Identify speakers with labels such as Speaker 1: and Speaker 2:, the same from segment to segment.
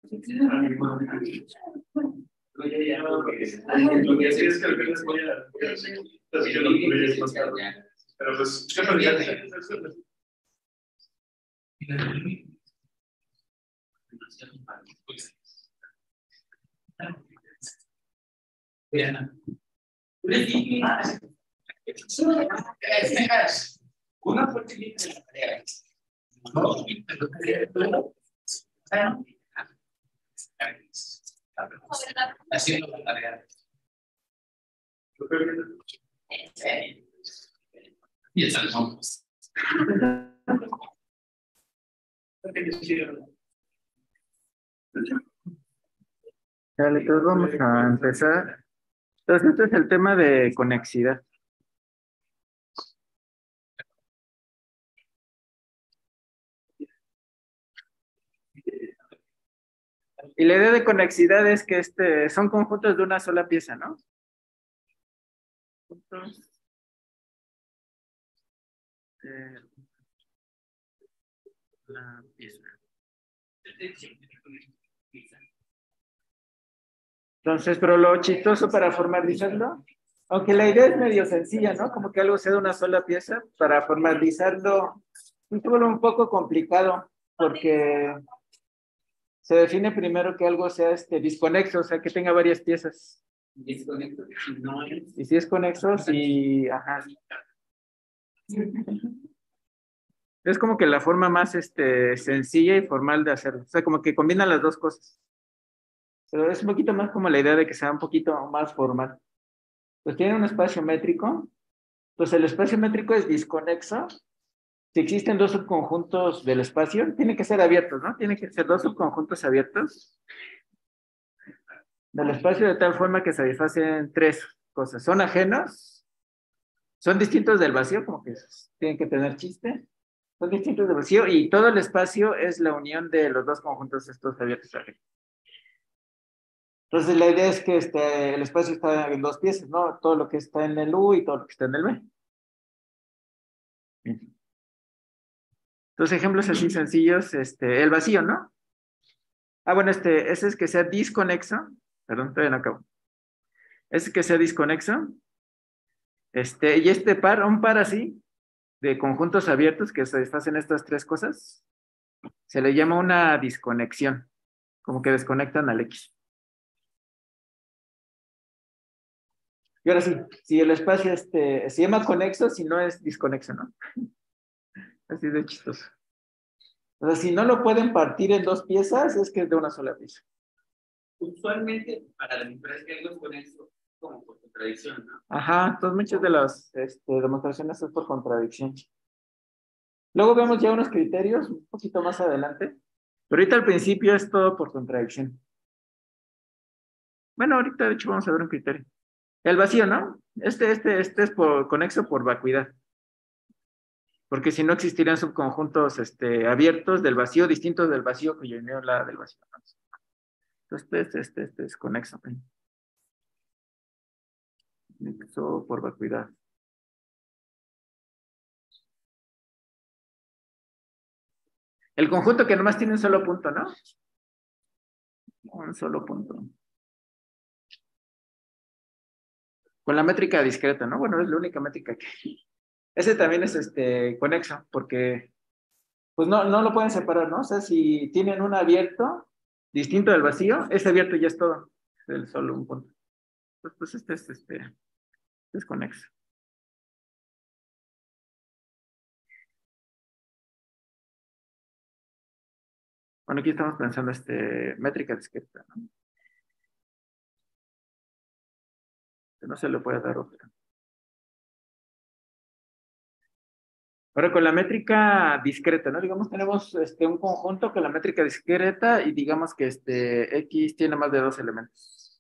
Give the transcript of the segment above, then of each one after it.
Speaker 1: Lo que hacía es que al final voy a hacer así yo lo pude más tarde. Pero pues, yo no ya. Una fuerte haciendo la tarea. Y el salmón.
Speaker 2: Dale, entonces vamos a empezar. Entonces, este es el tema de conexidad. Y la idea de conexidad es que son conjuntos de una sola pieza, ¿no? Conjuntos de la pieza. Entonces, pero lo chistoso para formalizarlo, aunque la idea es medio sencilla, ¿no? Como que algo sea de una sola pieza, para formalizarlo, es un poco complicado, porque se define primero que algo sea disconexo, o sea, que tenga varias piezas.
Speaker 1: Desconecto. No es.
Speaker 2: Y si es conexo, sí, ajá. Es como que la forma más sencilla y formal de hacerlo. O sea, como que combina las dos cosas. Pero es un poquito más como la idea de que sea un poquito más formal. Pues tiene un espacio métrico. Pues el espacio métrico es disconexo. Si existen dos subconjuntos del espacio, tienen que ser abiertos, ¿no? Tienen que ser dos subconjuntos abiertos del espacio de tal forma que satisfacen tres cosas. Son ajenos, son distintos del vacío, como que tienen que tener chiste. Son distintos del vacío y todo el espacio es la unión de los dos conjuntos estos abiertos. Entonces la idea es que el espacio está en dos piezas, ¿no? Todo lo que está en el U y todo lo que está en el B. Bien. Entonces ejemplos así sencillos, el vacío, ¿no? Ah, bueno, ese es que sea disconexo. Perdón, todavía no acabo. Es que sea disconexo. Y un par así, de conjuntos abiertos que satisfacen estas tres cosas, se le llama una disconexión, como que desconectan al X. Y ahora sí, si el espacio se llama conexo, si no es disconexo, ¿no? Así de chistoso. O sea, si no lo pueden partir en dos piezas, es que es de una sola pieza.
Speaker 1: Usualmente, para demostrar que algo es conexo, como por contradicción, ¿no?
Speaker 2: Ajá, entonces muchas de las demostraciones es por contradicción. Luego vemos ya unos criterios un poquito más adelante, pero ahorita al principio es todo por contradicción. Bueno, ahorita de hecho vamos a ver un criterio. El vacío, ¿no? Este es conexo por vacuidad. Porque si no existirían subconjuntos abiertos del vacío, distintos del vacío cuya unión la del vacío. Entonces, este es conexo. Conexo por vacuidad. El conjunto que nomás tiene un solo punto, ¿no? Un solo punto. Con la métrica discreta, ¿no? Bueno, es la única métrica que... Ese también es conexo, porque pues no lo pueden separar, ¿no? O sea, si tienen un abierto distinto del vacío, ese abierto ya es todo. Es solo un punto. Pues este es conexo. Bueno, aquí estamos pensando métrica discreta, ¿no? Que no se le puede dar otra. Ahora con la métrica discreta, ¿no? Digamos, tenemos un conjunto con la métrica discreta y digamos que X tiene más de dos elementos.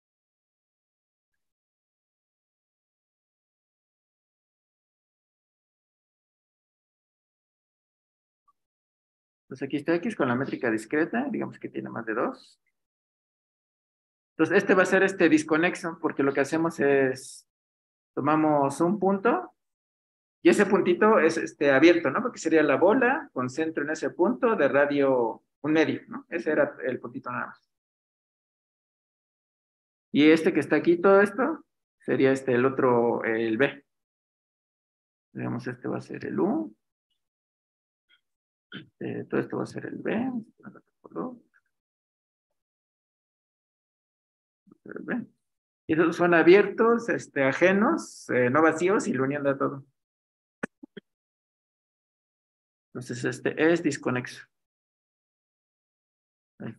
Speaker 2: Entonces aquí está X con la métrica discreta, digamos que tiene más de dos. Entonces este va a ser disconexo, porque lo que hacemos es, tomamos un punto, y ese puntito es abierto, ¿no? Porque sería la bola con centro en ese punto de radio un medio, ¿no? Ese era el puntito nada más. Y este que está aquí, todo esto, sería el otro, el B. Digamos, este va a ser el U. Todo esto va a ser el B. El B. Y esos son abiertos, ajenos, no vacíos y la unión de todo. Entonces, este es disconexo. Ahí.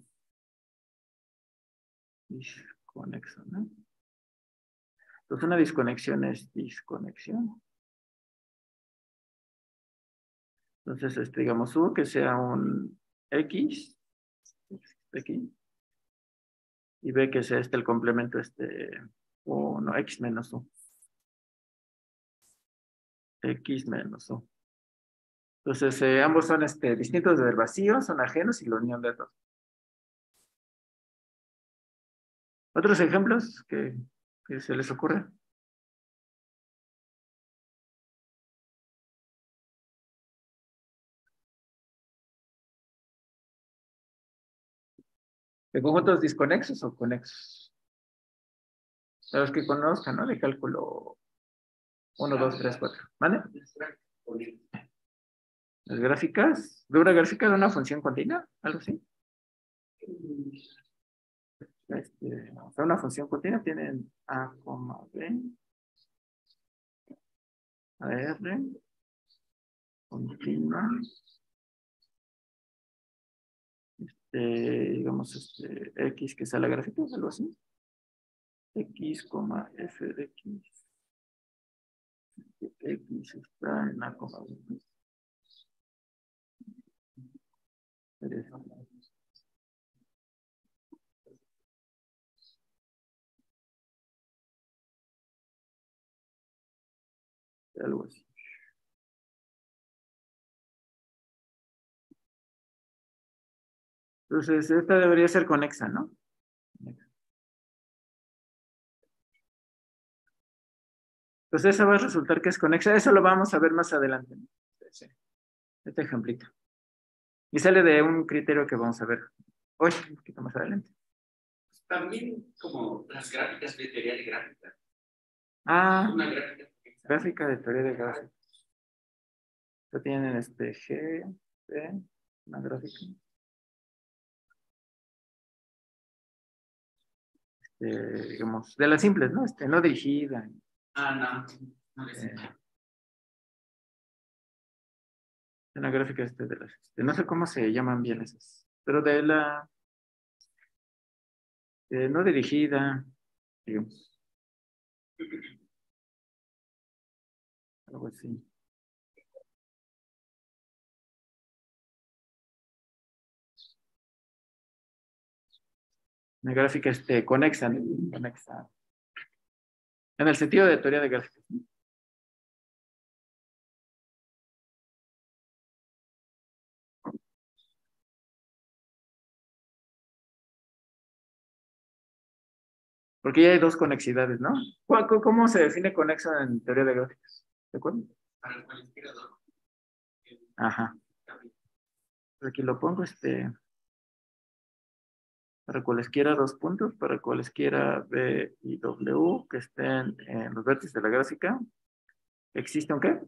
Speaker 2: Disconexo, ¿no? Entonces, una disconexión es disconexión. Entonces, digamos, U que sea un X, y B que sea el complemento, U, no, X menos U. X menos U. Entonces, ambos son distintos del vacío, son ajenos y la unión de dos. ¿Otros ejemplos que se les ocurre? ¿De conjuntos disconexos o conexos? A los que conozcan, ¿no? De cálculo 1, 2, 3, 4. ¿Vale? Las gráficas, de una gráfica de una función continua, algo así. O sea, una función continua tienen A, B, AR, continua, digamos, X que sea la gráfica, algo así. X, F de X. X está en A, B. Algo así. Entonces, esta debería ser conexa, ¿no? Entonces, esa va a resultar que es conexa. Eso lo vamos a ver más adelante, ¿no? Sí. Este ejemplito. Y sale de un criterio que vamos a ver hoy, un poquito más adelante.
Speaker 3: También como las gráficas de teoría de gráfica.
Speaker 2: Ah,
Speaker 3: una
Speaker 2: gráfica de teoría de gráfica. Ya tienen G, B, una gráfica. Digamos, de las simples, ¿no? No dirigida.
Speaker 3: no.
Speaker 2: Una gráfica de las, no sé cómo se llaman bien esas, pero de la, no dirigida, digamos. Algo así. Una gráfica conexa, ¿no? Conexa. En el sentido de teoría de gráficas, ¿no? Porque ya hay dos conexidades, ¿no? ¿Cómo se define conexo en teoría de gráficas? ¿De acuerdo?
Speaker 3: Para cualquier dos.
Speaker 2: Ajá. Aquí lo pongo, para cualesquiera dos puntos, para cualesquiera B y W que estén en los vértices de la gráfica. ¿Existe un qué?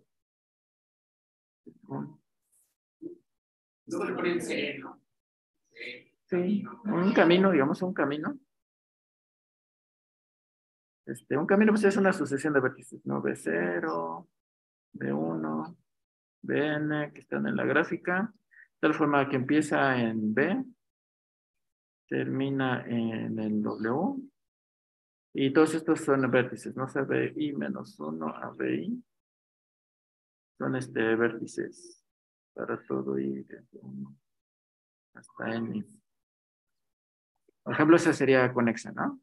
Speaker 3: No le ponen C, ¿no?
Speaker 2: Sí, un camino, digamos, un camino. Un camino pues, es una sucesión de vértices, ¿no? B0, B1, Bn, que están en la gráfica. De tal forma que empieza en B, termina en el W. Y todos estos son vértices, ¿no? O sea, BI menos 1 a BI. Son vértices para todo y desde 1 hasta N. Por ejemplo, esa sería conexa, ¿no?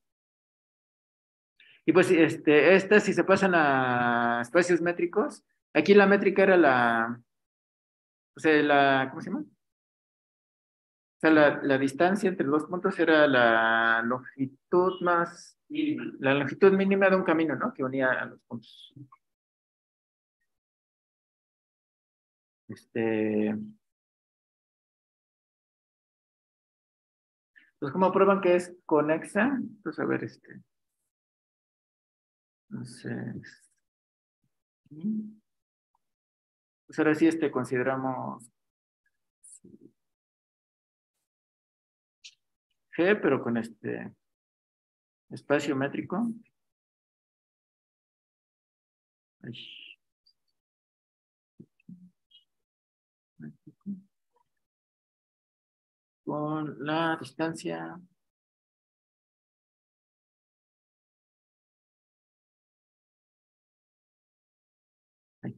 Speaker 2: Y pues, estas si se pasan a espacios métricos, aquí la métrica era o sea, ¿cómo se llama? O sea, la distancia entre los puntos era la longitud más, la longitud mínima de un camino, ¿no? Que unía a los puntos. Entonces, ¿cómo prueban que es conexa? Entonces, a ver, entonces, pues ahora sí, consideramos G, pero con espacio métrico. Ay. Con la distancia. Ay.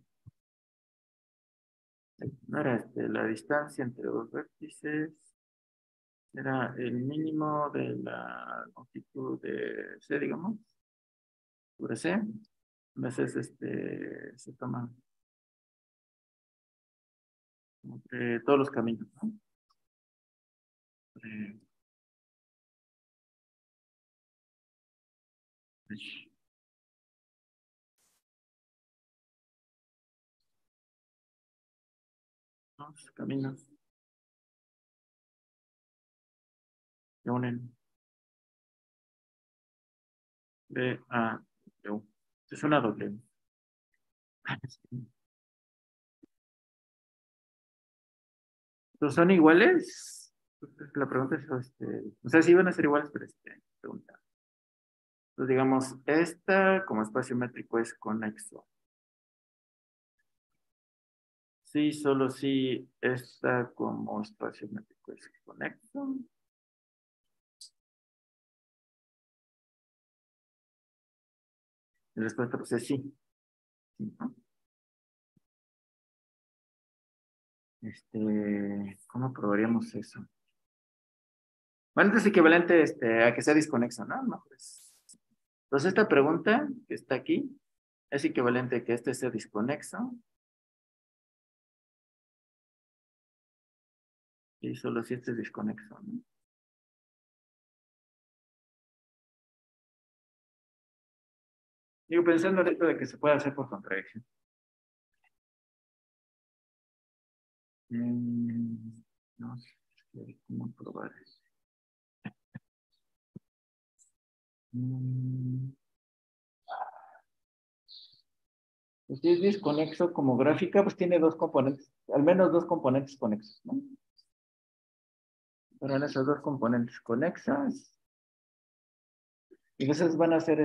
Speaker 2: No era la distancia entre dos vértices. Era el mínimo de la longitud de C, digamos. Sobre C. Entonces, se toma entre todos los caminos, ¿no? Los caminos se unen de A de U. Es una doble. ¿Los son iguales? La pregunta es, o sea, sí van a ser iguales, pero pregunta. Entonces, digamos, esta como espacio métrico es conexo. Sí, solo si esta como espacio métrico es conexo. La respuesta pues es sí. Sí, ¿no? ¿Cómo probaríamos eso? Bueno, entonces es equivalente a que sea desconexo, ¿no? No, pues. Entonces esta pregunta que está aquí es equivalente a que este sea desconexo. Y solo si este es desconexo, ¿no? Digo, pensando en esto de que se puede hacer por contradicción. No sé cómo probar eso. Pues si es desconexo como gráfica, pues tiene dos componentes, al menos dos componentes conexos, ¿no? Pero en esos dos componentes conexas, y entonces van a ser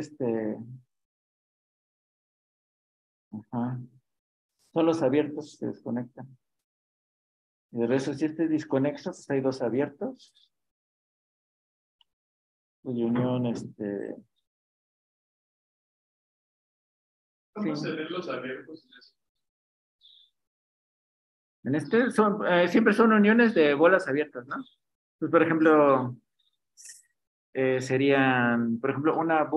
Speaker 2: ajá, son los abiertos que se desconectan. Y de eso, si este es desconexo, pues hay dos abiertos. Y unión,
Speaker 1: ¿Cómo
Speaker 2: sí.
Speaker 1: se ven los abiertos?
Speaker 2: En siempre son uniones de bolas abiertas, ¿no? Pues, por ejemplo, serían, por ejemplo,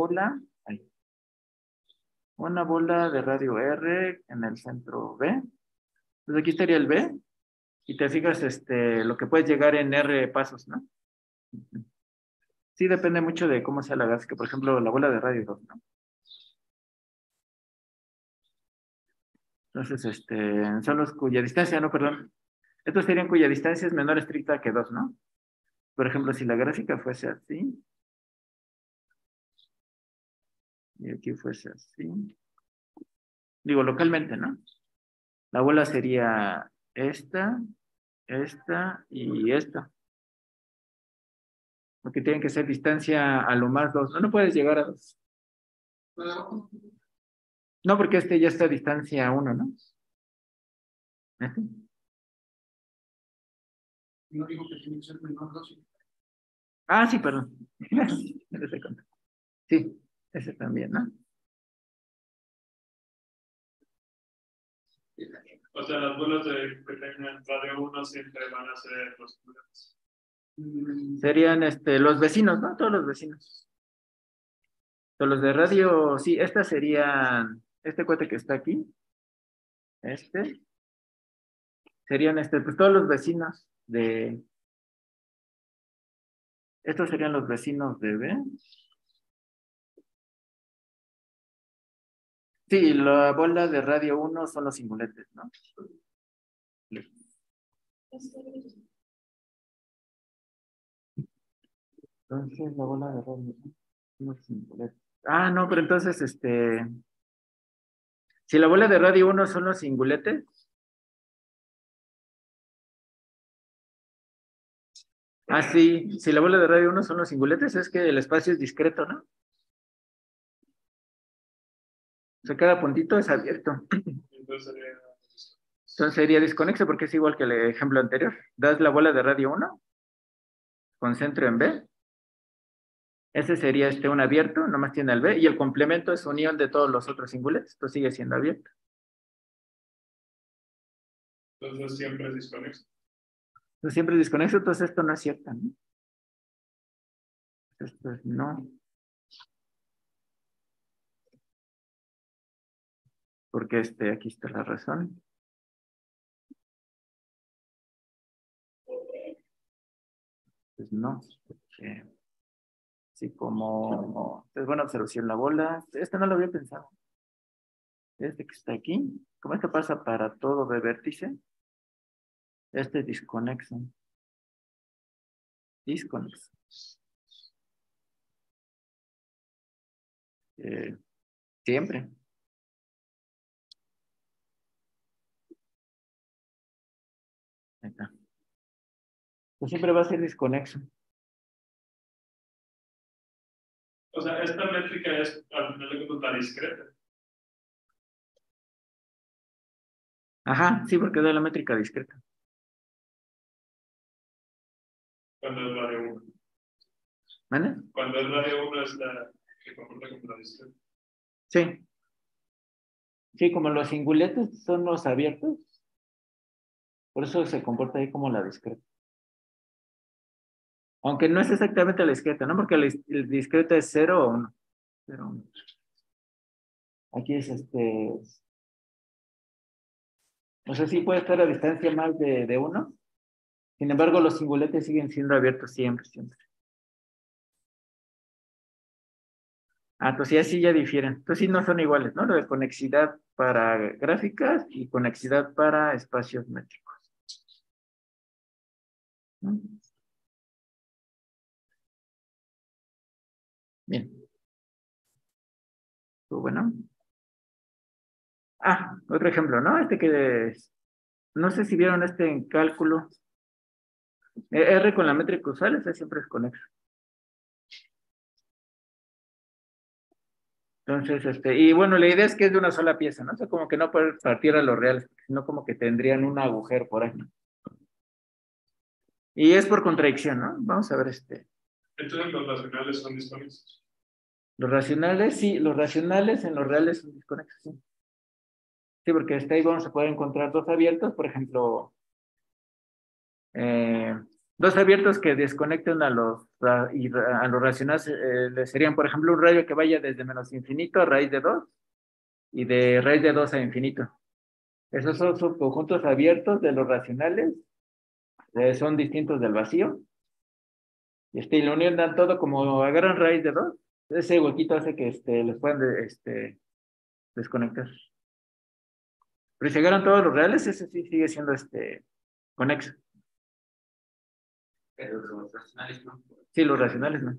Speaker 2: una bola de radio R en el centro B. Pues aquí estaría el B, y te fijas lo que puedes llegar en R pasos, ¿no? Sí, depende mucho de cómo sea la gas, que por ejemplo la bola de radio 2, ¿no? Entonces, son los cuya distancia, no, perdón. Estos serían cuya distancia es menor estricta que 2, ¿no? Por ejemplo, si la gráfica fuese así, y aquí fuese así, digo localmente, ¿no? La bola sería esta y esta. Porque tienen que ser distancia a lo más 2. No, no puedes llegar a 2. No, porque ya está a distancia 1, ¿no? Este.
Speaker 1: No digo que tiene que ser menor 2.
Speaker 2: Ah, sí, perdón. Sí, ese también, ¿no?
Speaker 1: O sea, las bolas que tengan radio 1 siempre van a ser los curas.
Speaker 2: Serían los vecinos, ¿no? Todos los vecinos. Todos los de radio, sí, estas serían, este cohete que está aquí, serían pues todos los vecinos estos serían los vecinos de B. Sí, la bola de radio 1 son los singuletes, ¿no? Entonces, la bola de radio. No, singulete. Ah, no, pero entonces, si la bola de radio 1 son los singuletes. Ah, sí, si la bola de radio 1 son los singuletes, es que el espacio es discreto, ¿no? O sea, cada puntito es abierto. Entonces sería desconexo porque es igual que el ejemplo anterior. Das la bola de radio 1 con centro en B. Ese sería un abierto, nomás tiene el B, y el complemento es unión de todos los otros singuletes, esto sigue siendo abierto.
Speaker 1: Entonces siempre es desconexo.
Speaker 2: Entonces siempre es desconexo, entonces esto no es cierto, ¿no? Esto es no. Porque aquí está la razón. Pues no, porque así como es buena observación la bola. Esto no lo había pensado. Este que está aquí, como esto pasa para todo de vértice, este es desconexo. Desconexo. Siempre. Ahí está. Pues siempre va a ser desconexo.
Speaker 1: O sea, esta métrica es al final de cuentas la discreta.
Speaker 2: Ajá, sí, porque da la métrica discreta.
Speaker 1: Cuando es radio 1.
Speaker 2: ¿Vale?
Speaker 1: Cuando es radio 1 es la que comporta como la discreta.
Speaker 2: Sí. Sí, como los singuletes son los abiertos, por eso se comporta ahí como la discreta. Aunque no es exactamente la discreta, ¿no? Porque el discreta es 0 o 1. 0, 1. Aquí es o sea, sí puede estar a distancia más de 1. Sin embargo, los singuletes siguen siendo abiertos siempre, siempre. Ah, entonces ya sí ya difieren. Entonces sí no son iguales, ¿no? Lo de conexidad para gráficas y conexidad para espacios métricos. ¿No? Bien. Pues bueno. Ah, otro ejemplo, ¿no? No sé si vieron en cálculo. R con la métrica usual, ese siempre es conexo. Entonces, y bueno, la idea es que es de una sola pieza, ¿no? O sea, como que no puede partir a los reales, sino como que tendrían un agujero por ahí, ¿no? Y es por contradicción, ¿no? Vamos a ver
Speaker 1: Entonces los racionales son desconexos.
Speaker 2: Los racionales, sí, los racionales en los reales son desconexos, sí. Sí, porque ahí vamos a poder encontrar dos abiertos, por ejemplo, dos abiertos que desconecten a los racionales, serían, por ejemplo, un radio que vaya desde menos infinito a raíz de 2 y de raíz de 2 a infinito. Esos son subconjuntos abiertos de los racionales, son distintos del vacío. Y la unión dan todo como agarran raíz de 2. Ese huequito hace que les puedan desconectar. Pero si agarran todos los reales, ese sí sigue siendo conexo.
Speaker 3: Pero los racionales no.
Speaker 2: Sí, los racionales no.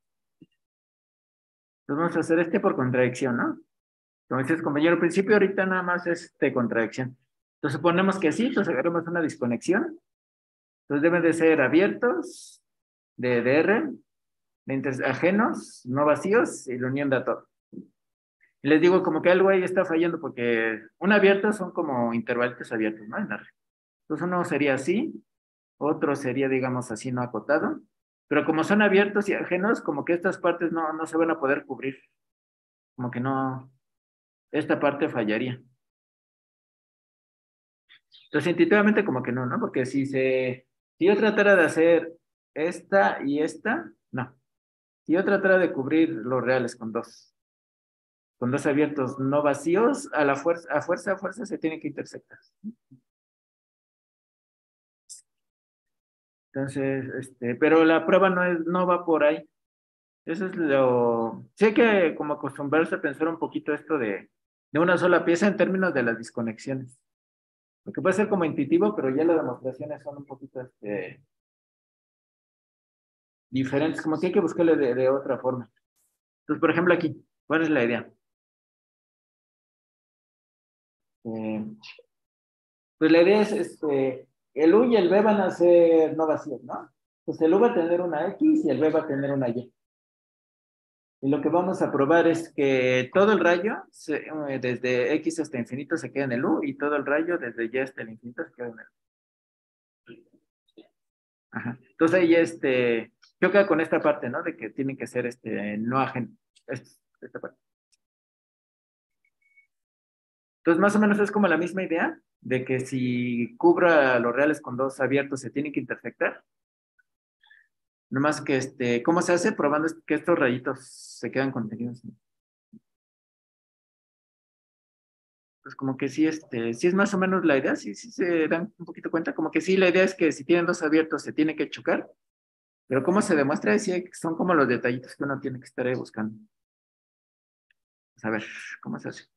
Speaker 2: Entonces vamos a hacer por contradicción, ¿no? Como dices, compañero, al principio ahorita nada más es contradicción. Entonces suponemos que sí, entonces agarramos una desconexión. Entonces deben de ser abiertos de R, de ajenos, no vacíos, y la unión de todo. Y les digo como que algo ahí está fallando porque un abierto son como intervalitos abiertos, ¿no? En R. Entonces uno sería así, otro sería, digamos así, no acotado. Pero como son abiertos y ajenos, como que estas partes no se van a poder cubrir. Como que no, esta parte fallaría. Entonces, intuitivamente como que no, ¿no? Porque si yo tratara de hacer esta y esta, no. Si yo tratara de cubrir los reales con dos abiertos no vacíos, a fuerza se tienen que intersectar. Entonces, pero la prueba no va por ahí. Eso es sí hay que como acostumbrarse a pensar un poquito esto de una sola pieza en términos de las desconexiones. Porque puede ser como intuitivo, pero ya las demostraciones son un poquito, diferentes, como que hay que buscarle de otra forma. Entonces, por ejemplo, aquí, ¿cuál es la idea? Pues la idea es, el U y el B van a ser no vacíos, ¿no? Pues el U va a tener una X y el B va a tener una Y. Y lo que vamos a probar es que todo el rayo, desde X hasta infinito se queda en el U y todo el rayo desde Y hasta el infinito se queda en el U. Ajá. Entonces ahí choca con esta parte, ¿no? De que tienen que ser no ajeno. Esta parte. Entonces, más o menos es como la misma idea de que si cubra los reales con dos abiertos se tienen que intersectar. Nomás que ¿cómo se hace? Probando que estos rayitos se quedan contenidos. Pues como que sí, sí es más o menos la idea, sí se dan un poquito cuenta, como que sí, la idea es que si tienen dos abiertos se tiene que chocar, pero ¿cómo se demuestra? Sí, son como los detallitos que uno tiene que estar ahí buscando. Pues a ver, ¿cómo se hace?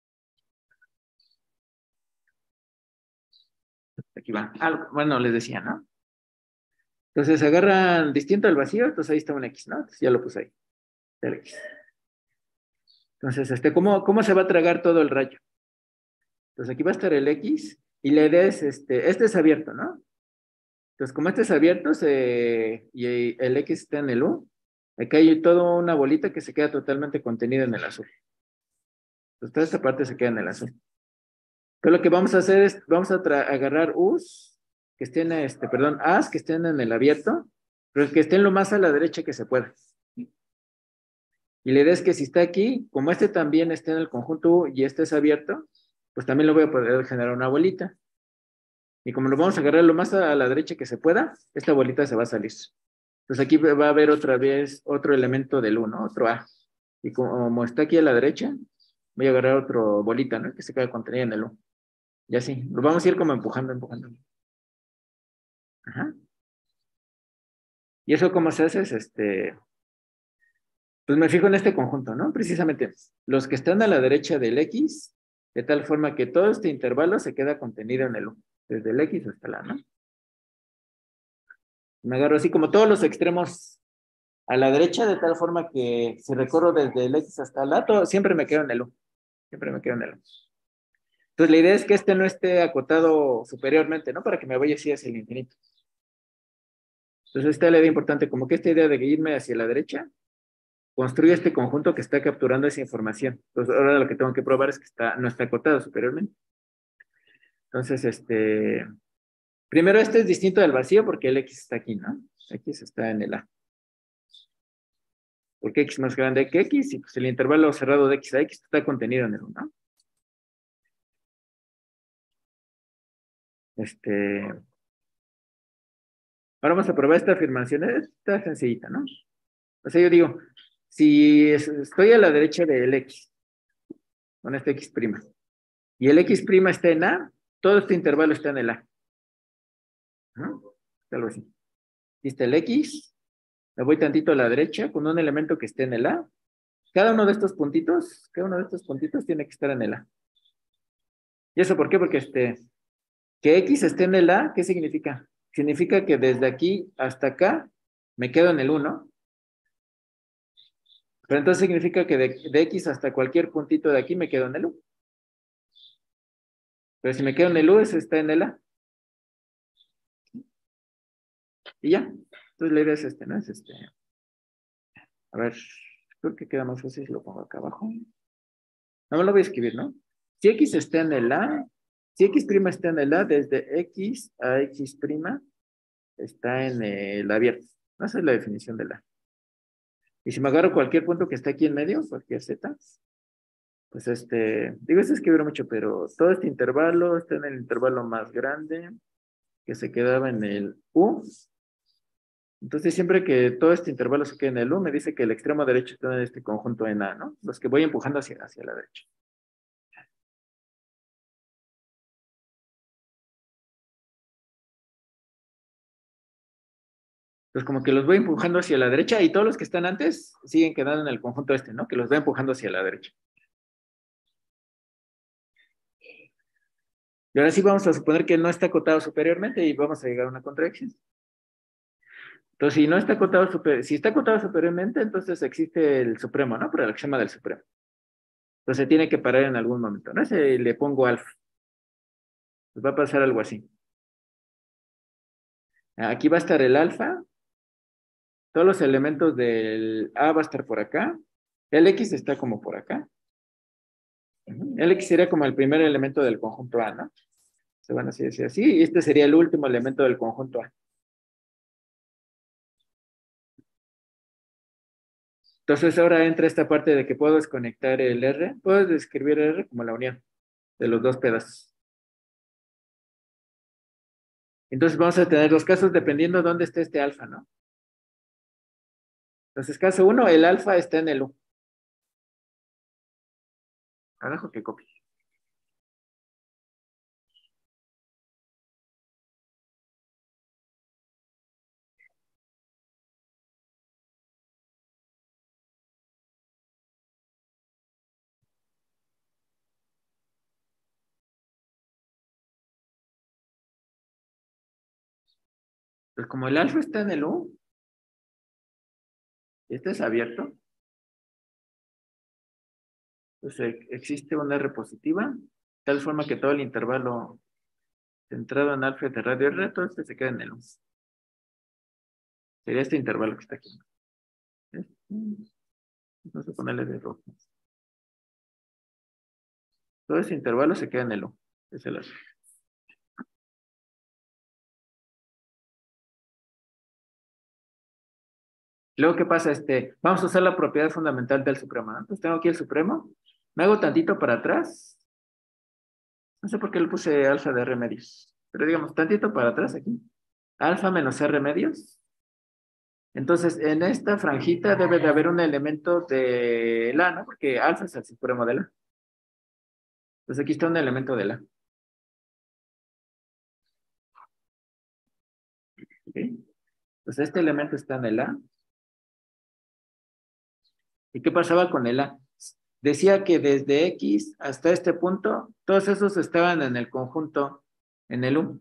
Speaker 2: Aquí va. Bueno, les decía, ¿no? Entonces agarran distinto al vacío, entonces ahí está un X, ¿no? Entonces ya lo puse ahí, el X. Entonces, ¿cómo se va a tragar todo el rayo? Entonces aquí va a estar el X y la idea es, este es abierto, ¿no? Entonces, como este es abierto y el X está en el U, acá hay toda una bolita que se queda totalmente contenida en el azul. Entonces, toda esta parte se queda en el azul. Entonces, lo que vamos a hacer es, vamos a agarrar U's que estén, perdón, A's que estén en el abierto, pero que estén lo más a la derecha que se pueda. Y la idea es que si está aquí, como este también está en el conjunto U y este es abierto, pues también lo voy a poder generar una bolita. Y como lo vamos a agarrar lo más a la derecha que se pueda, esta bolita se va a salir. Entonces aquí va a haber otra vez otro elemento del 1, otro A. Y como está aquí a la derecha, voy a agarrar otro bolita, ¿no? Que se queda contenida en el U. Y así, lo vamos a ir como empujando. Ajá. Y eso cómo se hace es, pues me fijo en este conjunto, ¿no? Precisamente, los que están a la derecha del X, de tal forma que todo este intervalo se queda contenido en el U, desde el X hasta la, ¿no? Me agarro así como todos los extremos a la derecha, de tal forma que si recorro desde el X hasta el A, siempre me quedo en el U. Siempre me quedo en el U. Entonces, la idea es que no esté acotado superiormente, ¿no? Para que me vaya así hacia el infinito. Entonces, esta es la idea importante, como que esta idea de irme hacia la derecha, construye este conjunto que está capturando esa información. Entonces, ahora lo que tengo que probar es que no está acotado superiormente. Entonces, primero este es distinto del vacío porque el X está aquí, ¿no? X está en el A. Porque X es más grande que X y pues el intervalo cerrado de X a X está contenido en el 1, ¿no? Ahora vamos a probar esta afirmación. Está sencillita, ¿no? O sea, yo digo, si estoy a la derecha del X, con este X', y el X' está en A, todo este intervalo está en el A. ¿No? Algo así. Aquí está el X, me voy tantito a la derecha con un elemento que esté en el A. Cada uno de estos puntitos tiene que estar en el A. ¿Y eso por qué? Porque que X esté en el A, ¿qué significa? Significa que desde aquí hasta acá me quedo en el 1. Pero entonces significa que de X hasta cualquier puntito de aquí me quedo en el U. Pero si me quedo en el U, está en el A. Y ya. Entonces la idea es ¿no? A ver, creo que queda más fácil si lo pongo acá abajo. No me lo voy a escribir, ¿no? Si X está en el A, si X' está en el A, desde X a X' está en el abierto. Esa es la definición del A. Y si me agarro cualquier punto que esté aquí en medio, cualquier Z, pues digo, es escribir mucho, pero todo este intervalo está en el intervalo más grande que se quedaba en el U. Entonces, siempre que todo este intervalo se quede en el U, me dice que el extremo derecho está en este conjunto en A, ¿no? Los que voy empujando hacia la derecha. Entonces, como que los voy empujando hacia la derecha y todos los que están antes siguen quedando en el conjunto ¿no? Que los voy empujando hacia la derecha. Y ahora sí vamos a suponer que no está acotado superiormente y vamos a llegar a una contradicción. Entonces, si no está acotado si está acotado superiormente, entonces existe el supremo, ¿no? Por el axioma del supremo. Entonces tiene que parar en algún momento, ¿no? Ese le pongo alfa. Pues va a pasar algo así. Aquí va a estar el alfa. Todos los elementos del A va a estar por acá. El X está como por acá. El X sería como el primer elemento del conjunto A, ¿no? Se van a decir así. Y este sería el último elemento del conjunto A. Entonces ahora entra esta parte de que puedo desconectar el R. Puedo describir R como la unión de los dos pedazos. Entonces vamos a tener dos casos dependiendo de dónde esté este alfa, ¿no? Entonces, caso 1, el alfa está en el U. Carajo que copie. Pues como el alfa está en el U, y este es abierto, pues existe una R positiva, de tal forma que todo el intervalo centrado en alfa de radio R, todo este se queda en el U. Sería este intervalo que está aquí. Vamos a ponerle de rojo. Todo ese intervalo se queda en el U. Es el alfa. Luego, ¿qué pasa? Vamos a usar la propiedad fundamental del supremo, ¿no? Entonces tengo aquí el supremo. Me hago tantito para atrás. No sé por qué le puse alfa de R medios. Pero digamos, tantito para atrás aquí. Alfa menos R medios. Entonces, en esta franjita debe de haber un elemento de la, ¿no? Porque alfa es el supremo de la. Entonces aquí está un elemento de la. ¿Ok? Entonces este elemento está en el A. ¿Y qué pasaba con el A? Decía que desde X hasta este punto, todos esos estaban en el conjunto, en el U.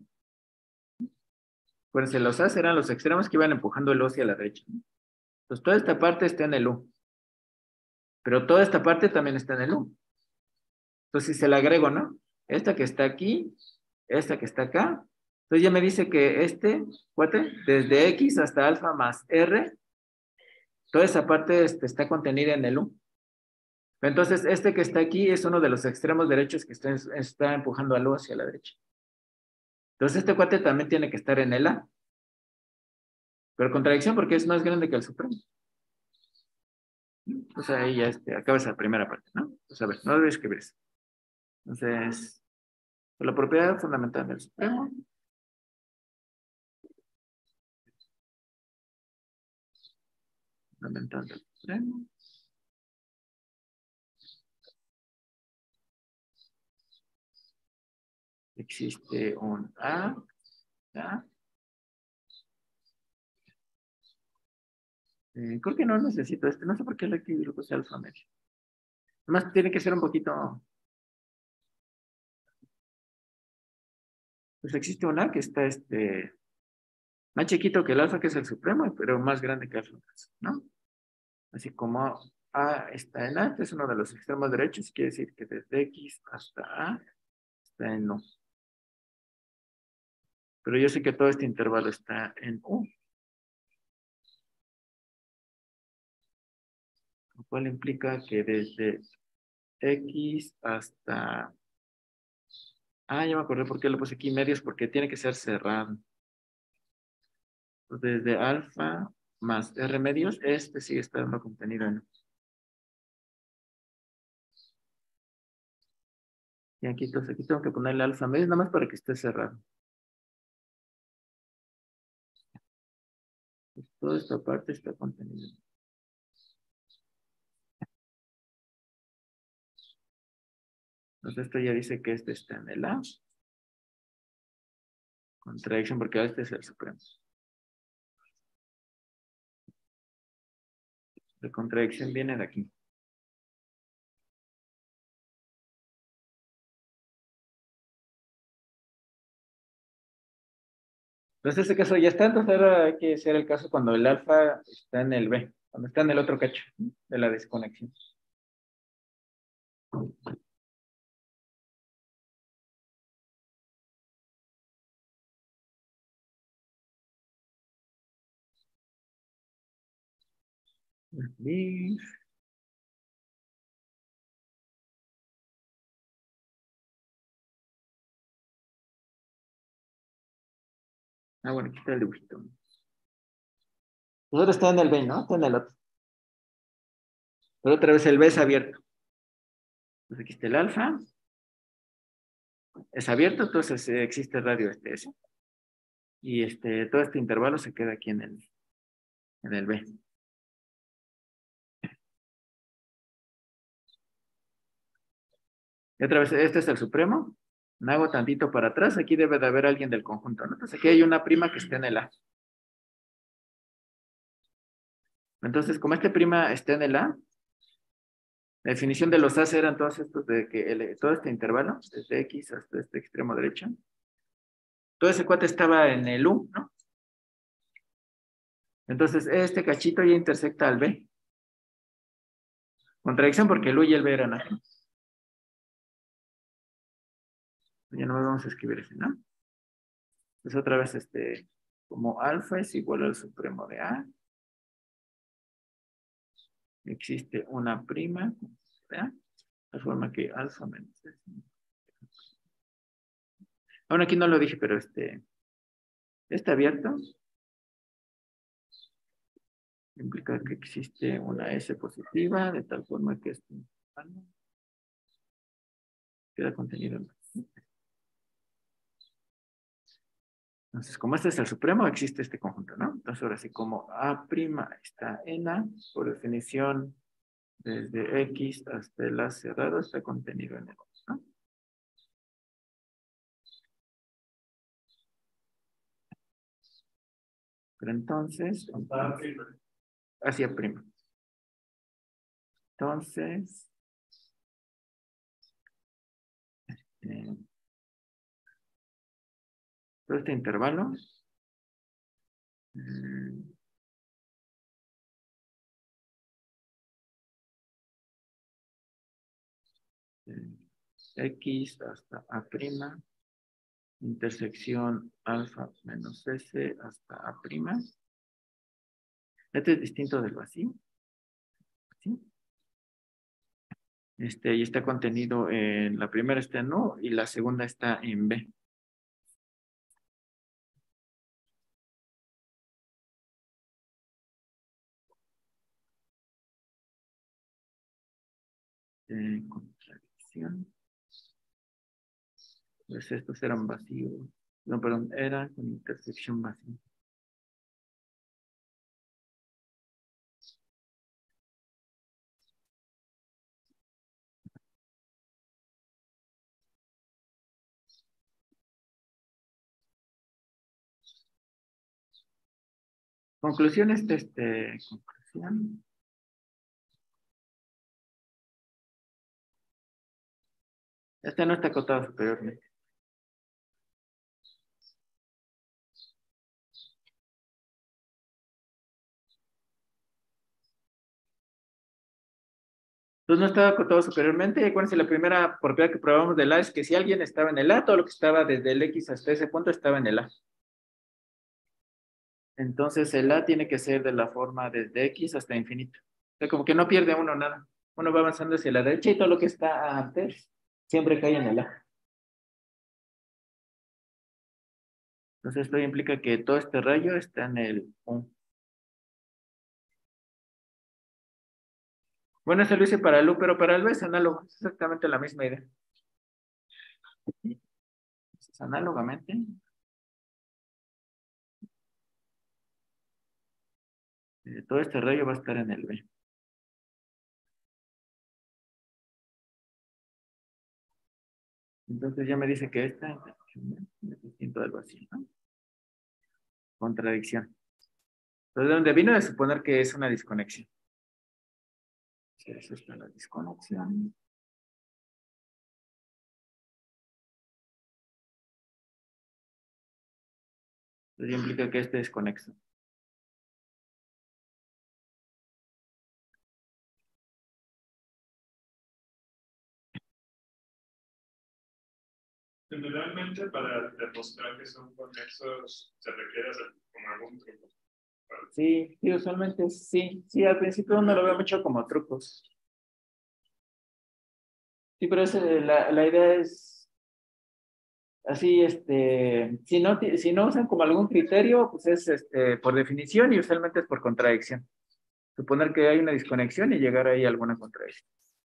Speaker 2: Pues los A eran los extremos que iban empujando el U hacia la derecha, ¿no? Entonces toda esta parte está en el U. Pero toda esta parte también está en el U. Entonces si se la agrego, ¿no? Esta que está aquí, esta que está acá. Entonces ya me dice que cuate, desde X hasta alfa más R, toda esa parte está contenida en el U. Entonces, este que está aquí es uno de los extremos derechos que está empujando al U hacia la derecha. Entonces, este cuate también tiene que estar en el A. Pero contradicción porque es más grande que el supremo. Entonces, ahí ya acaba esa primera parte, ¿no? Pues a ver, no debo escribir eso. Entonces, la propiedad fundamental del supremo. Fundamental del supremo. Existe un A. Creo que no necesito no sé por qué le puse alfa medio. Además, tiene que ser un poquito. Pues existe un A que está más chiquito que el alfa, que es el supremo, pero más grande que alfa, ¿no? Así como A está en A, este es uno de los extremos derechos, quiere decir que desde X hasta A está en U. Pero yo sé que todo este intervalo está en U. Lo cual implica que desde X hasta... ya me acordé por qué le puse aquí medios, porque tiene que ser cerrado. Desde alfa más R medios, este sigue estando contenido en U. Y aquí, entonces, aquí tengo que ponerle alfa medios, nada más para que esté cerrado. Pues toda esta parte está contenida. Entonces esto ya dice que este está en el A. Contradiction porque este es el supremo. La contradicción viene de aquí. Entonces, ese caso ya está. Entonces, ahora hay que hacer el caso cuando el alfa está en el B, cuando está en el otro cacho, ¿no?, de la desconexión. Y... bueno, aquí está el dibujito. Pues ahora está en el B, ¿no? Está en el otro. Pero otra vez el B es abierto. Entonces aquí está el alfa. Es abierto, entonces existe el radio S. Y todo este intervalo se queda aquí en el B. Y otra vez, este es el supremo. Me hago tantito para atrás. Aquí debe de haber alguien del conjunto, ¿no? Entonces aquí hay una prima que está en el A. Entonces, como este prima está en el A, la definición de los A eran todos estos de que todo este intervalo, desde X hasta este extremo derecho, todo ese cuate estaba en el U, ¿no? Entonces, este cachito ya intersecta al B. Contradicción porque el U y el B eran ajenos. Ya no vamos a escribir ese, ¿no? Entonces, otra vez, como alfa es igual al supremo de A, existe una prima, ¿verdad? De forma que alfa menos S. Ahora aquí no lo dije, pero está abierto. Implica que existe una S positiva, de tal forma que este queda contenido en... Entonces, como este es el supremo, existe este conjunto, ¿no? Entonces, ahora sí, como A' está en A, por definición, desde X hasta el A cerrado está contenido en el, ¿no? Pero entonces, hacia prima. Entonces, todo este intervalo X hasta A', intersección alfa menos S hasta A'. Este es distinto del vacío. ¿Sí? Y está contenido en la primera está en O y la segunda está en B. Contradicción. Pues estos eran vacíos. No, perdón, era con intersección vacía. Conclusiones de conclusión. No está acotado superiormente. Entonces no estaba acotado superiormente. Y acuérdense, la primera propiedad que probamos del A es que si alguien estaba en el A, todo lo que estaba desde el X hasta ese punto estaba en el A. Entonces el A tiene que ser de la forma desde X hasta infinito. O sea, como que no pierde uno nada. Uno va avanzando hacia la derecha y todo lo que está antes siempre cae en el A. Entonces esto implica que todo este rayo está en el U. Bueno, esto lo hice para el U, pero para el B es análogo. Es exactamente la misma idea. Entonces, análogamente, todo este rayo va a estar en el B. Entonces ya me dice que esta es distinto del vacío, ¿no? Contradicción. Entonces, de donde vino de suponer que es una desconexión. Entonces, esta es la desconexión. Entonces implica que este es conexo.
Speaker 1: Generalmente para demostrar que son conexos se requiere hacer como algún truco.
Speaker 2: Sí, sí, usualmente sí. Sí, al principio uno lo ve mucho como trucos. Sí, pero la idea es así, si no usan como algún criterio, pues es por definición y usualmente es por contradicción. Suponer que hay una desconexión y llegar ahí a alguna contradicción.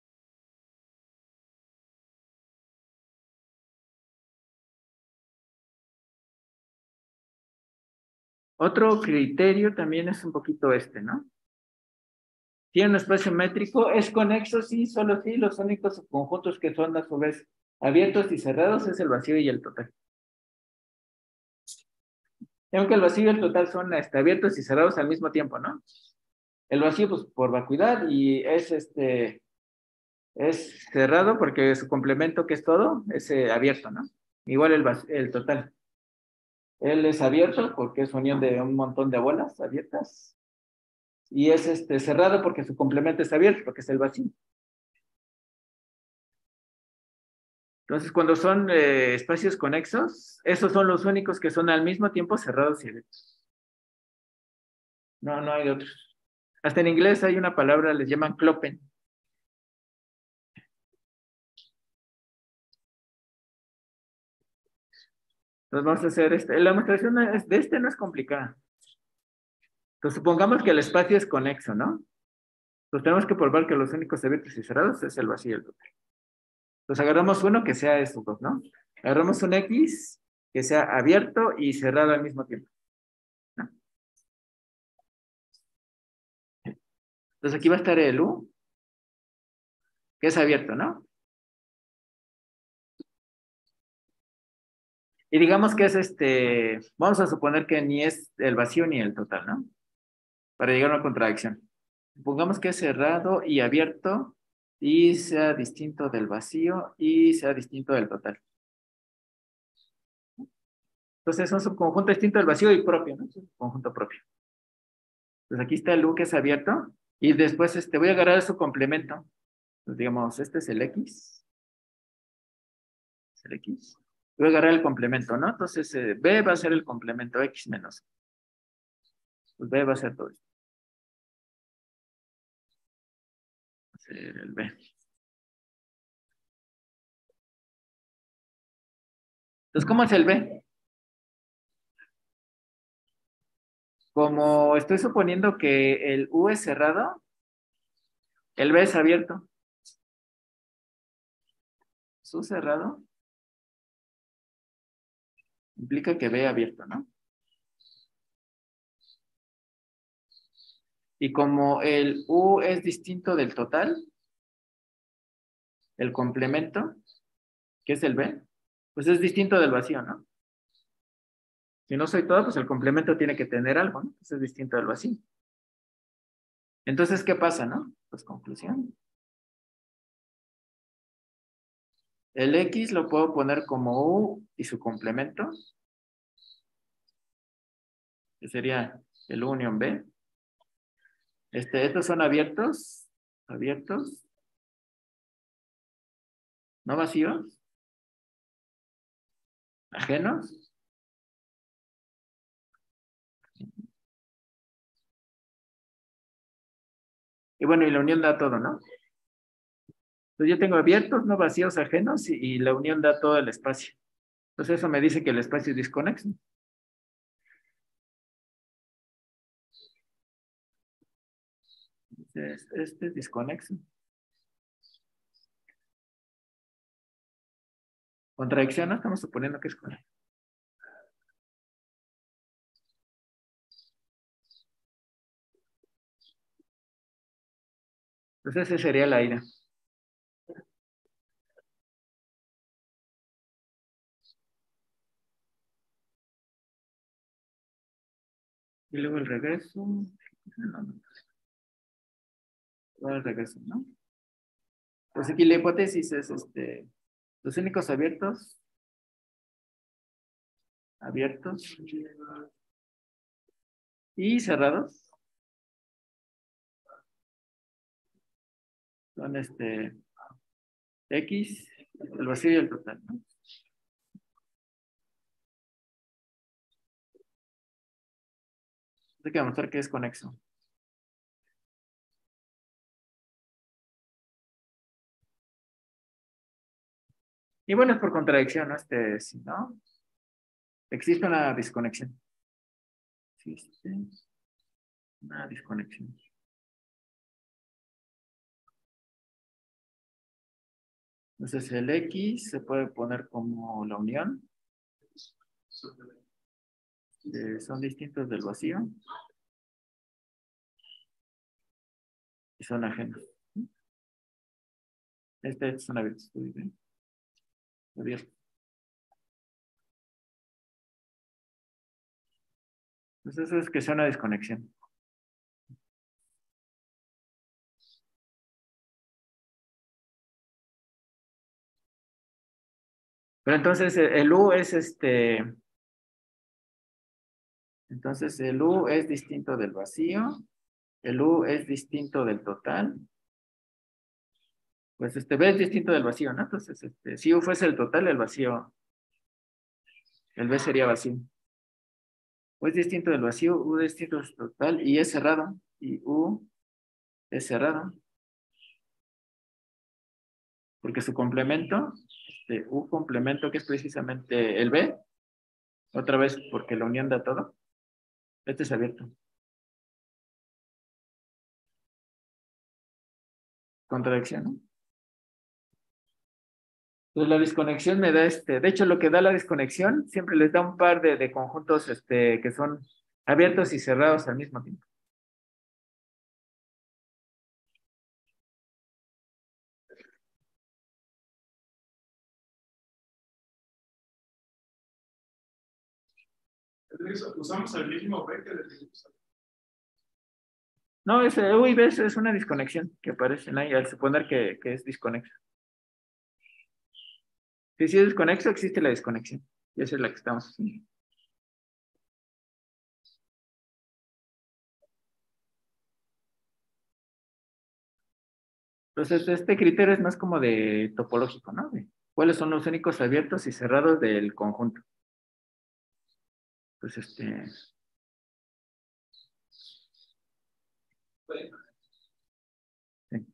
Speaker 2: Otro criterio también es un poquito ¿no? Tiene un espacio métrico, es conexo, sí, solo sí, los únicos conjuntos que son a su vez abiertos y cerrados es el vacío y el total. Y aunque el vacío y el total son abiertos y cerrados al mismo tiempo, ¿no? El vacío, pues, por vacuidad, y es cerrado porque su complemento, que es todo, es abierto, ¿no? Igual el total. Él es abierto porque es unión de un montón de bolas abiertas. Y es cerrado porque su complemento es abierto, porque es el vacío. Entonces, cuando son espacios conexos, esos son los únicos que son al mismo tiempo cerrados y abiertos. No, no hay otros. Hasta en inglés hay una palabra, les llaman clopen. Entonces vamos a hacer la demostración de no es complicada. Entonces supongamos que el espacio es conexo, ¿no? Entonces tenemos que probar que los únicos abiertos y cerrados es el vacío y el total. Entonces agarramos uno que sea estos dos, ¿no? Agarramos un X que sea abierto y cerrado al mismo tiempo, ¿no? Entonces aquí va a estar el U, que es abierto, ¿no? Y digamos que es vamos a suponer que ni es el vacío ni el total, ¿no? Para llegar a una contradicción. Supongamos que es cerrado y abierto y sea distinto del vacío y sea distinto del total. Entonces es un subconjunto distinto del vacío y propio, ¿no? Es un conjunto propio. Entonces aquí está el U que es abierto y después voy a agarrar su complemento. Entonces, digamos, este es el X. Es el X. Voy a agarrar el complemento, ¿no? Entonces B va a ser el complemento X menos. Pues B va a ser todo esto. Va a ser el B. Entonces, ¿cómo es el B? Como estoy suponiendo que el U es cerrado, el B es abierto. Su cerrado implica que B abierto, ¿no? Y como el U es distinto del total, el complemento, que es el B, pues es distinto del vacío, ¿no? Si no soy todo, pues el complemento tiene que tener algo, ¿no? Pues es distinto del vacío. Entonces, ¿qué pasa, no? Pues conclusión. El X lo puedo poner como U y su complemento, que sería el U unión B. Estos son abiertos, no vacíos, ajenos. Y bueno, y la unión da todo, ¿no? Entonces yo tengo abiertos, no vacíos, ajenos, y la unión da todo el espacio. Entonces eso me dice que el espacio es desconexo. Entonces, este es desconexo. Contradicción, ¿no? Estamos suponiendo que es conexo. Entonces esa sería la ida. Y luego el regreso. Luego el regreso, ¿no? Entonces aquí la hipótesis es los únicos abiertos abiertos y cerrados. Son X, el vacío y el total, ¿no? Hay que demostrar que es conexo. Y bueno, es por contradicción, ¿no? Si no, existe una desconexión. Existe una desconexión. Entonces el X se puede poner como la unión. Son distintos del vacío. Y son ajenos. Es una virtud. Abierto. Entonces eso es que sea una desconexión. Pero entonces el U es entonces el U es distinto del vacío, el U es distinto del total, pues B es distinto del vacío, ¿no? Entonces, si U fuese el total, el vacío, el B sería vacío. U es distinto del vacío, U es distinto del total y es cerrado, y U es cerrado, porque su complemento, U complemento, que es precisamente el B, otra vez porque la unión da todo, es abierto. Contradicción, ¿no? Pues la desconexión me da de hecho lo que da la desconexión siempre les da un par de conjuntos que son abiertos y cerrados al mismo tiempo.
Speaker 1: Usamos el mismo B que le dijimos.
Speaker 2: No, ese U y B es una desconexión que aparecen ahí al suponer que es desconexo. Si es desconexo, existe la desconexión. Y esa es la que estamos haciendo. Entonces, este criterio es más como de topológico, ¿no? De cuáles son los únicos abiertos y cerrados del conjunto. Pues sí.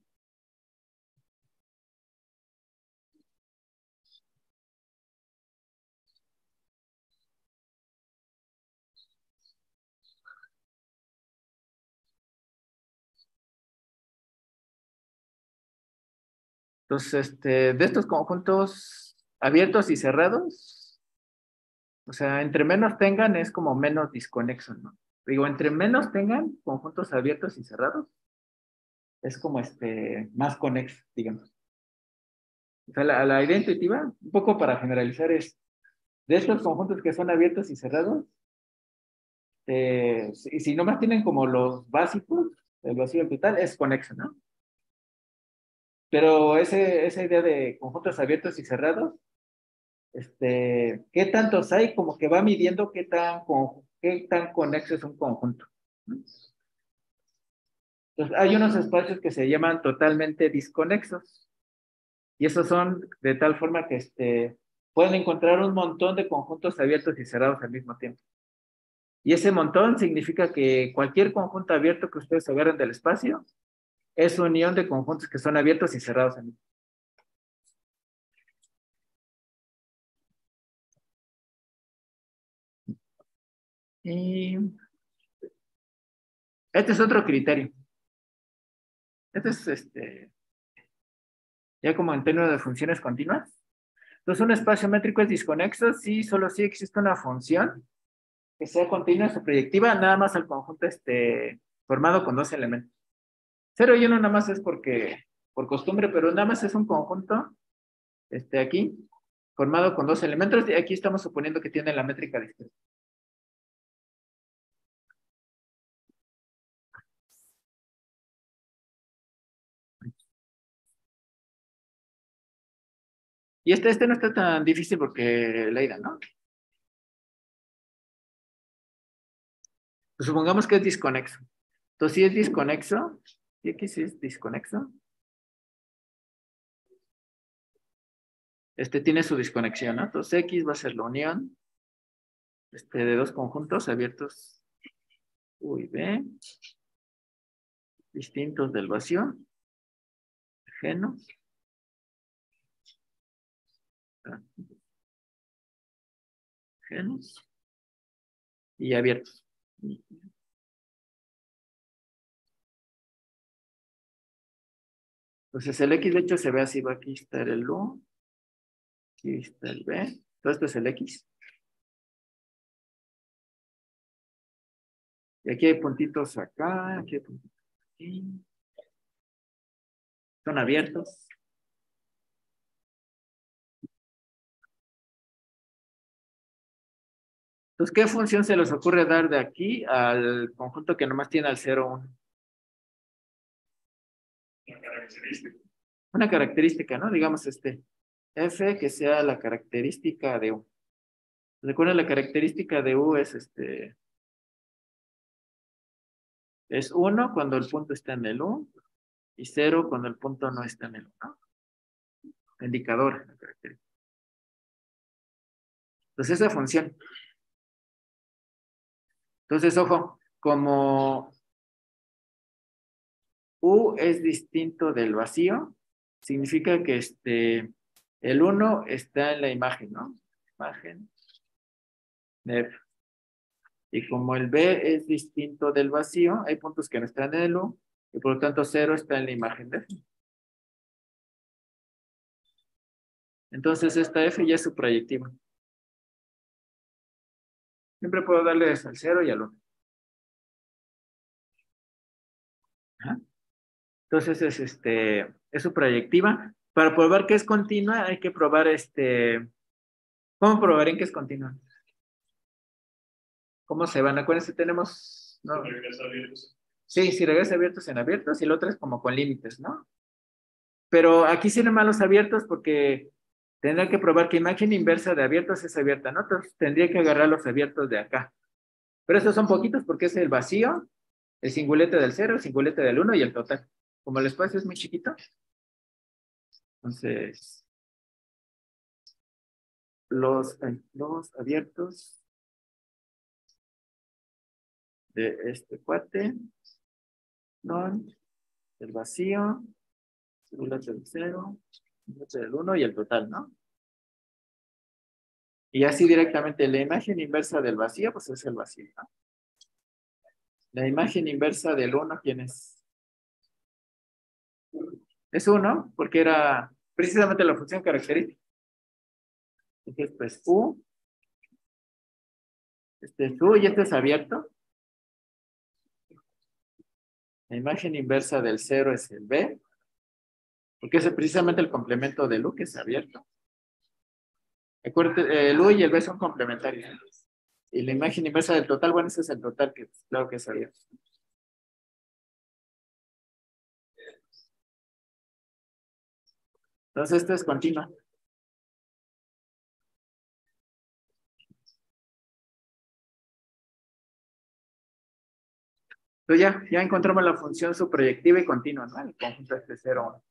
Speaker 2: Entonces, de estos conjuntos abiertos y cerrados, o sea, entre menos tengan es como menos desconexo, ¿no? Digo, entre menos tengan conjuntos abiertos y cerrados, es como más conexo, digamos. O sea, la idea intuitiva, un poco para generalizar, es de estos conjuntos que son abiertos y cerrados, si nomás tienen como los básicos, el vacío total, es conexo, ¿no? Pero esa idea de conjuntos abiertos y cerrados, ¿qué tantos hay? Como que va midiendo qué tan conexo es un conjunto, ¿no? Entonces, hay unos espacios que se llaman totalmente disconexos, y esos son de tal forma que pueden encontrar un montón de conjuntos abiertos y cerrados al mismo tiempo. Y ese montón significa que cualquier conjunto abierto que ustedes agarren del espacio es unión de conjuntos que son abiertos y cerrados al mismo tiempo. Y este es otro criterio. Este es ya como en términos de funciones continuas. Entonces, un espacio métrico es disconexo si solo si existe una función que sea continua o proyectiva, nada más al conjunto formado con dos elementos. 0 y 1 nada más es por costumbre, pero nada más es un conjunto aquí formado con dos elementos y aquí estamos suponiendo que tiene la métrica discreta. Y este no está tan difícil porque Leida, ¿no? Pues supongamos que es disconexo. Entonces, si es disconexo, si X es disconexo, tiene su desconexión, ¿no? Entonces, X va a ser la unión de dos conjuntos abiertos U y B, distintos del vacío, ajenos, ajenos y abiertos. Entonces, el X, de hecho, se ve así, va aquí estar el U, aquí está el B, todo esto es el X. Y aquí hay puntitos acá, aquí hay puntitos aquí. Son abiertos. Entonces, ¿qué función se les ocurre dar de aquí al conjunto que nomás tiene al 0, 1? Una característica, ¿no? Digamos F que sea la característica de U. Recuerda, la característica de U es es 1 cuando el punto está en el U y 0 cuando el punto no está en el U, ¿no? Indicador, la característica. Entonces, esa función. Entonces, ojo, como U es distinto del vacío, significa que el 1 está en la imagen, ¿no? Imagen de F. Y como el B es distinto del vacío, hay puntos que no están en el U, y por lo tanto 0 está en la imagen de F. Entonces esta F ya es su proyectiva. Siempre puedo darles al 0 y al 1. Ajá. Entonces es su proyectiva. Para probar que es continua, hay que probar ¿Cómo probaré que es continua? ¿Cómo se van? Acuérdense, tenemos. ¿No? Sí, si regresa abiertos en abiertos y el otro es como con límites, ¿no? Pero aquí sirven más los abiertos porque tendrá que probar que imagen inversa de abiertos es abierta, ¿no? Entonces tendría que agarrar los abiertos de acá. Pero estos son poquitos porque es el vacío, el singulete del 0, el singulete del 1 y el total. Como el espacio es muy chiquito, entonces los abiertos de este cuate son el vacío, singulete del 0, singulete del 1 y el total, ¿no? Y así directamente la imagen inversa del vacío, pues es el vacío, ¿no? La imagen inversa del 1, ¿quién es? Es 1, porque era precisamente la función característica. Entonces, pues U, este es U y este es abierto. La imagen inversa del 0 es el B, porque es precisamente el complemento del U, que es abierto. Acuérdate, el U y el B son complementarios. Y la imagen inversa del total, bueno, ese es el total, que claro que es abierto. Entonces, esto es continua. Entonces ya encontramos la función subproyectiva y continua, ¿no? El conjunto 0, 1.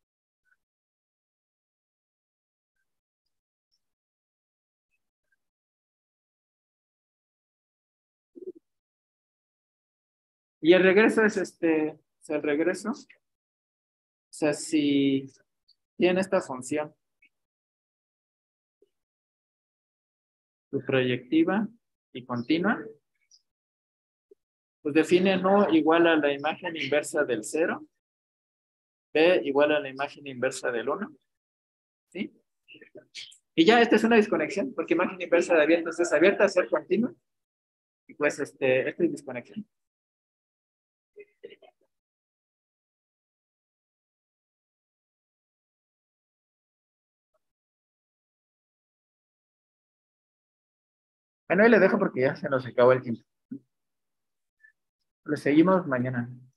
Speaker 2: Y el regreso es el regreso. O sea, si tiene esta función subproyectiva y continua, pues define no igual a la imagen inversa del 0, B igual a la imagen inversa del 1, ¿sí? Y ya esta es una desconexión, porque imagen inversa de abiertos es abierta a ser continua, y pues esta es desconexión. Bueno, ahí le dejo porque ya se nos acabó el tiempo. Lo seguimos mañana.